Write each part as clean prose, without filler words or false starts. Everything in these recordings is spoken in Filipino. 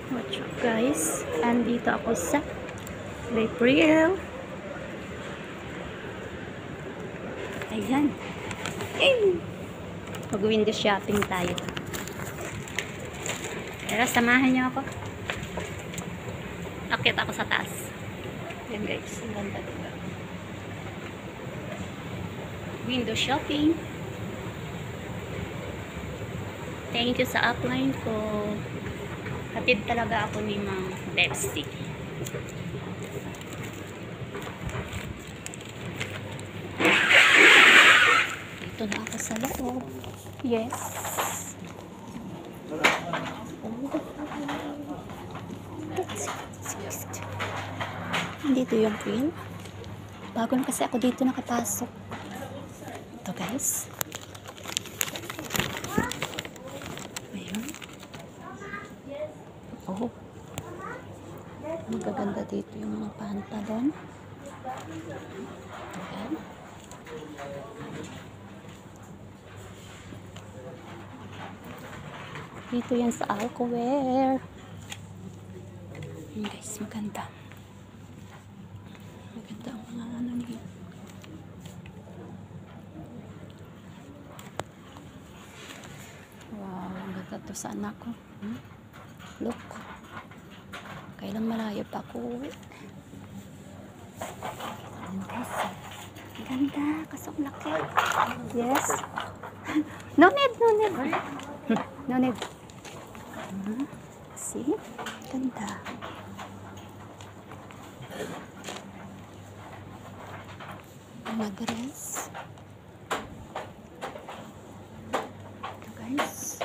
What's up guys? Andito ako sa April. Ayan. Mag-window shopping tayo. Tara, samahan niyo ako. Akyat ako sa taas. Ayan guys, ang ganda diba? Window shopping. Thank you sa upline ko. Hatid talaga ako ni Mang Betsy. Dito na ako sa loob. Yes. Dito yung queen. Bago na kasi ako dito nakapasok. Ito guys. Ayun. Oh. Magaganda dito yung mga pantalon. Ayan. Dito yan sa Alcowear. Ayan guys, maganda. Maganda ang mga ano niya. Wow, ang ganda to sa anak ko. Look. Kailang malayo pa ako. Ayan guys. Ganda. Kasong laki. Yes. No need, no need. No need. See? Ganda. Mga dress. Ito guys.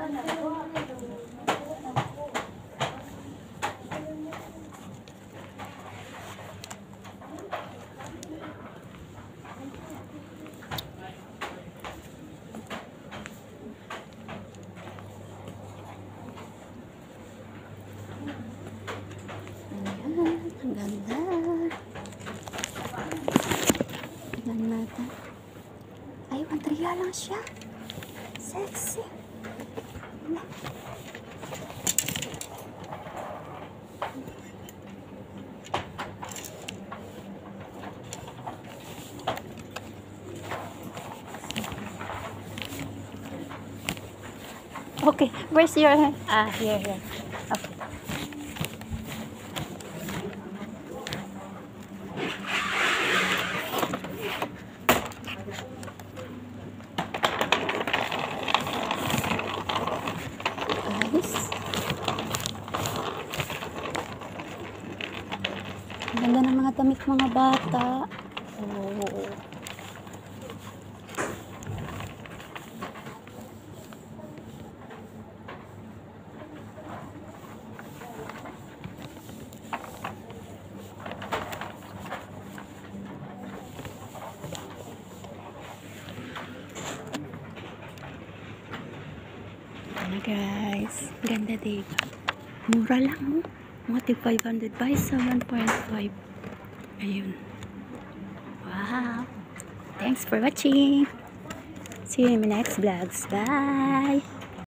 Ang ganda. Tignan natin. Ay, 1 real lang siya. Sexy. Okay, where's your hand? Ah, here. Okay. Ang ganda ng mga damit mga bata. Oh. Ayan guys, ganda diba? Mura lang, mga 500 by 7.5. Ayun. Wow. Thanks for watching. See you in my next vlogs. Bye.